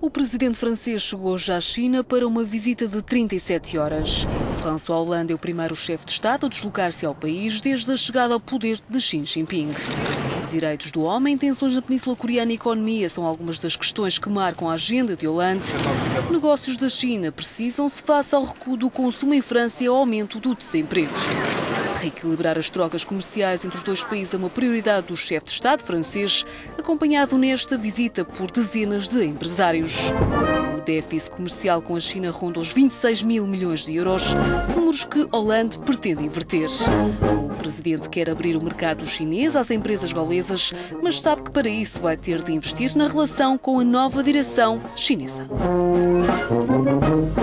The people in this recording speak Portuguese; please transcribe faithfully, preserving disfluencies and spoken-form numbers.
O presidente francês chegou hoje à China para uma visita de trinta e sete horas. François Hollande é o primeiro chefe de Estado a deslocar-se ao país desde a chegada ao poder de Xi Jinping. Direitos do homem, tensões na Península Coreana e economia são algumas das questões que marcam a agenda de Hollande. Negócios da China precisam-se face ao recuo do consumo em França e ao aumento do desemprego. Reequilibrar as trocas comerciais entre os dois países é uma prioridade do chefe de Estado francês, acompanhado nesta visita por dezenas de empresários. O déficit comercial com a China ronda os vinte e seis mil milhões de euros, números que Hollande pretende inverter. O presidente quer abrir o mercado chinês às empresas gaulesas, mas sabe que para isso vai ter de investir na relação com a nova direção chinesa.